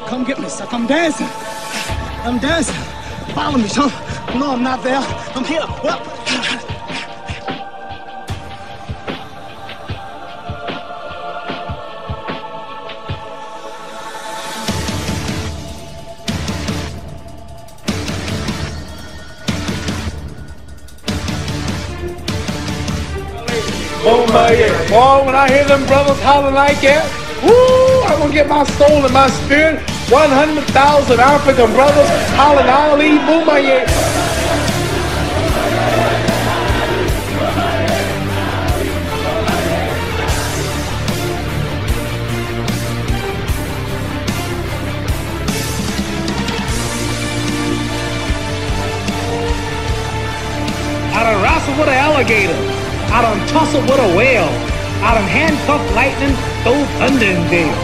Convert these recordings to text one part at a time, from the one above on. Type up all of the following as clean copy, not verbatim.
Come get me, sucker. I'm dancing. I'm dancing. Follow me, son. No, I'm not there. I'm here. Well. Oh my yeah. Boy, when I hear them brothers hollering like that, woo, I'm gonna get my soul and my spirit. 100,000 African brothers hollering Ali, Boomaier. I done wrestled with an alligator. I done tussled with a whale. I done handcuffed lightning, throw thunder in gale.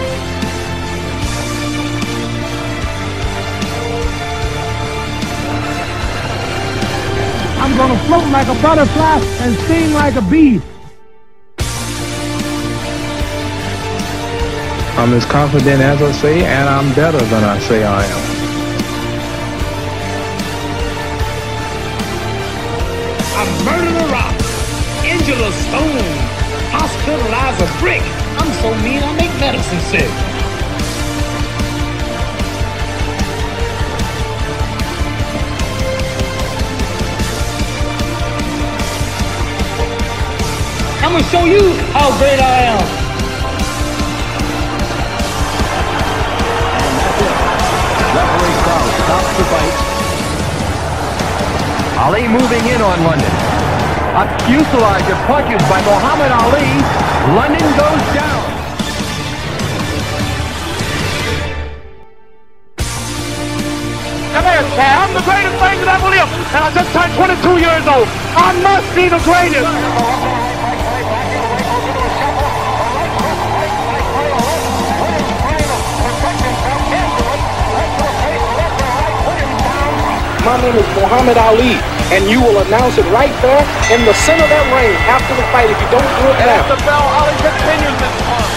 I'm gonna float like a butterfly and sting like a bee. I'm as confident as I say, and I'm better than I say I am. I murdered a rock, injured a stone, hospitalized a brick. I'm so mean I make medicine sick. I'm gonna show you how great I am. Referee Charles stops the fight. Ali moving in on London. A fuselage of punches by Muhammad Ali. London goes down. Come here, Chad. I'm the greatest thing that ever lived. And I just turned 22 years old. I must be the greatest. My name is Muhammad Ali, and you will announce it right there in the center of that ring after the fight if you don't do it now. And the bell, Ali continues this one.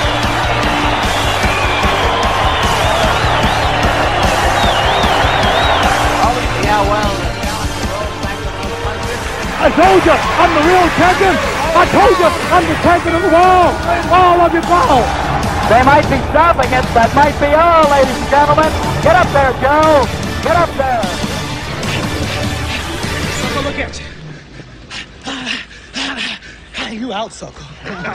Yeah, well. I told you, I'm the real champion. I told you, I'm the champion of the world. All of you go. They might be stopping it. That might be all, ladies and gentlemen. Get up there, Joe. Get up there. Look at you. You out, sucker.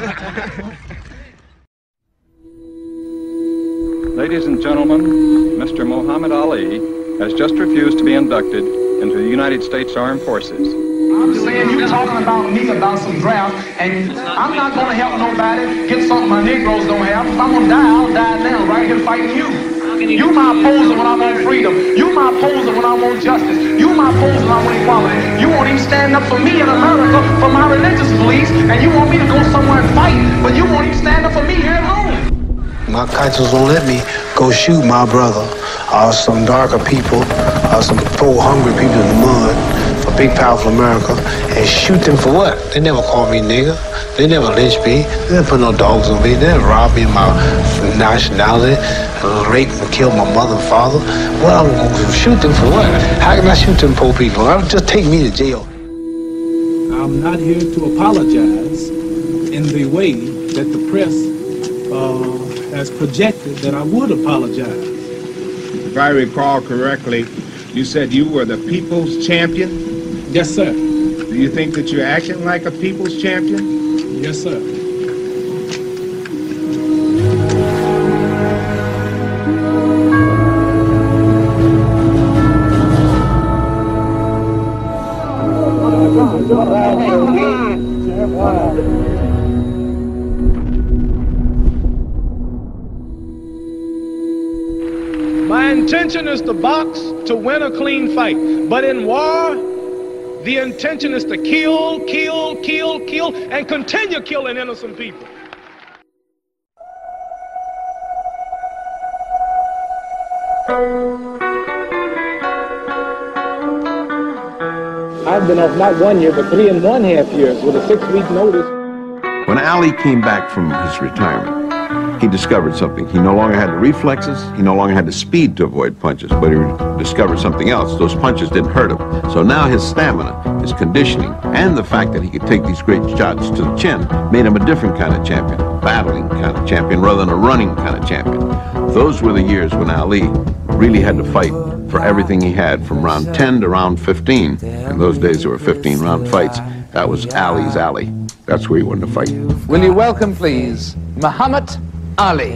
Ladies and gentlemen, Mr. Muhammad Ali has just refused to be inducted into the United States Armed Forces. I'm saying you're talking about me about some draft, and I'm not going to help nobody get something my Negroes don't have. If I'm going to die, I'll die now, right here fighting you. You my opposer when I'm on freedom. You my opposer when I'm on justice. You my opposer when I'm on equality. You won't even stand up for me in America for my religious beliefs, and you want me to go somewhere and fight, but you won't even stand up for me here at home. My conscience won't let me go shoot my brother or some darker people or some poor hungry people in the mud for big powerful America and shoot them for what? They never called me nigger. They never lynched me. They never put no dogs on me. They never robbed me of my nationality, raped and killed my mother and father. Well, I'm going to shoot them for what? How can I shoot them poor people? Just take me to jail. I'm not here to apologize in the way that the press has projected that I would apologize. If I recall correctly, you said you were the people's champion? Yes, sir. Do you think that you're acting like a people's champion? Yes, sir. My intention is to box to win a clean fight. But in war, the intention is to kill, kill, kill, kill, and continue killing innocent people. I've been off not 1 year, but 3.5 years with a 6-week notice. When Ali came back from his retirement, he discovered something. He no longer had the reflexes, he no longer had the speed to avoid punches, but he discovered something else. Those punches didn't hurt him. So now his stamina, his conditioning, and the fact that he could take these great shots to the chin made him a different kind of champion, battling kind of champion rather than a running kind of champion. Those were the years when Ali really had to fight for everything he had from round 10 to round 15. In those days there were 15-round fights. That was Ali's alley. That's where he wanted to fight. Will you welcome, please, Muhammad Ali.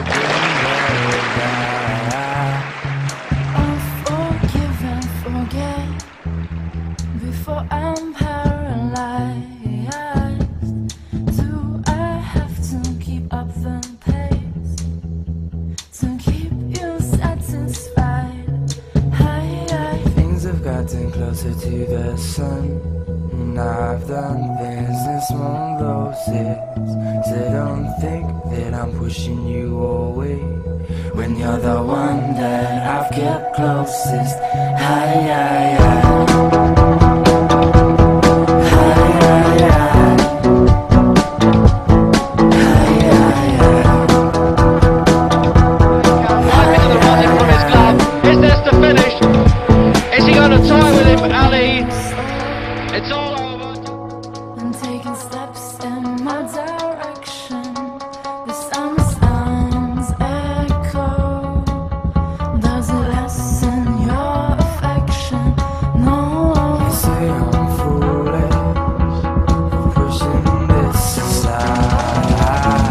Closer to the sun, and I've done things this one roses. So don't think that I'm pushing you away when you're the one that I've kept closest. It's all over. I'm taking steps in my direction. The sound sounds echo. Does it lessen your affection? No. You say I'm foolish for pushing this aside.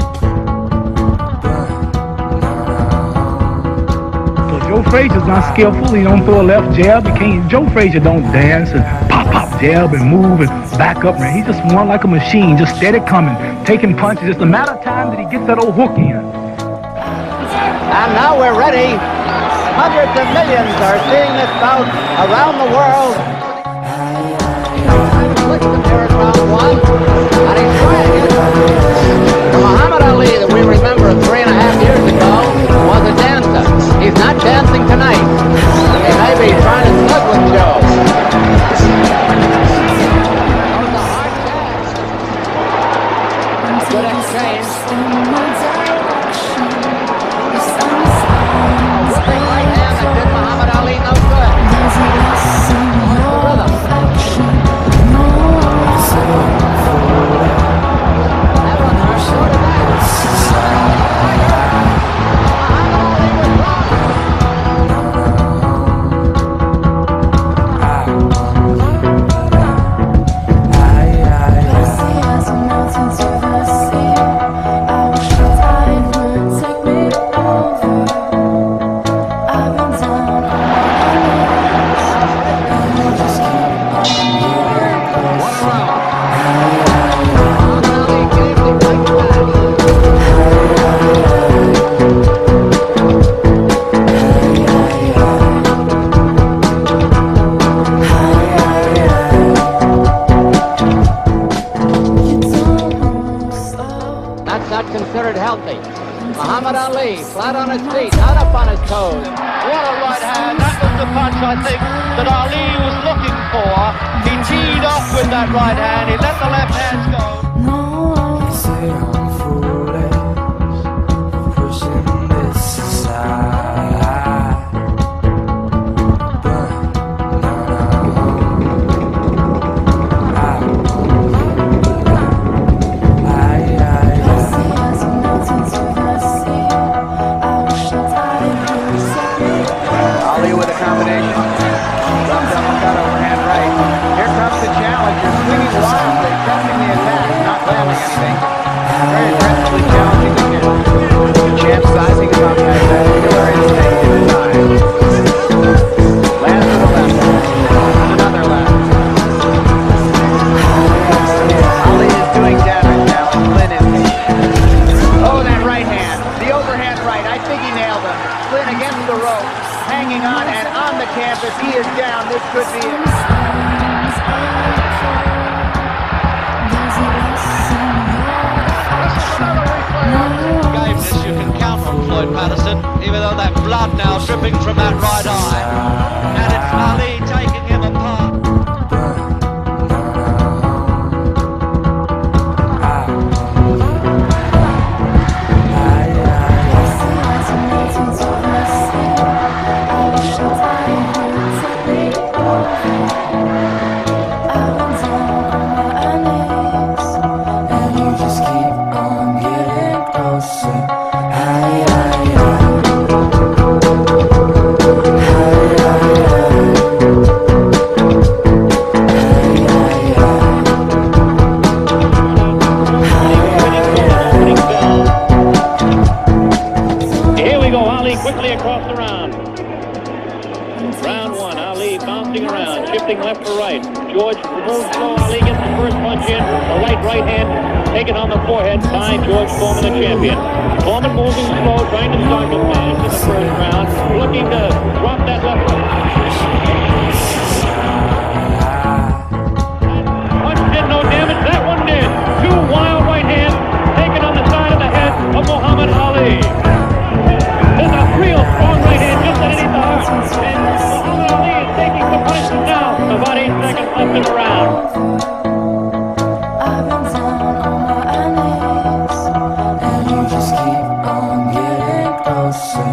So Joe Frazier's not skillful. He don't throw a left jab. Joe Frazier don't dance and pop, jab and move and back up, man. He's just one like a machine, just steady coming, taking punches. Just a matter of time that he gets that old hook in. And now we're ready. Hundreds of millions are seeing this bout around the world. There's round one, and he's trying it. The Muhammad Ali that we remember 3.5 years ago was a dancer. He's not dancing tonight. He may be trying to slug with Joe. Good exchange. Right hand that did Muhammad Ali no good. That one hurt short of that. Muhammad Ali, flat on his feet, not up on his toes. What a right hand. That was the punch, I think, that Ali was looking for. He teed off with that right hand. He let the left hands go. You say I'm foolish for pushing this aside. But Ali with a combination. Dropped uppercut, overhand right. Here comes the challenger, swinging wildly, pressing the attack, not landing anything. Very aggressively challenging the kid. The champ sizing him up as that killer instinct in his eyes. Lands to the left. Another left. Ali is doing damage now, and Flynn is. Oh, that right hand. The overhand right. I think he nailed him. Flynn against the rope. Hanging on, and on the canvas, he is down. This could be it. Game this, you can count on Floyd Patterson, even though that blood now dripping from that right eye. And it's Ali taking him apart. Ali quickly across the round. Round one, Ali bouncing around, shifting left to right. George moves slow, Ali gets the first punch in. The right hand taken on the forehead by George Foreman, the champion. Foreman moving slow, trying to start the finish in the first round, looking to drop that left hook. Punch did no damage, that one did. Two wild right hands taken on the side of the head of Muhammad Ali. There's a real strong right hand just underneath the heart. And Muhammad Ali is taking the punches now. About 8 seconds left in the round. I've been down on my knees, and you just keep on getting closer.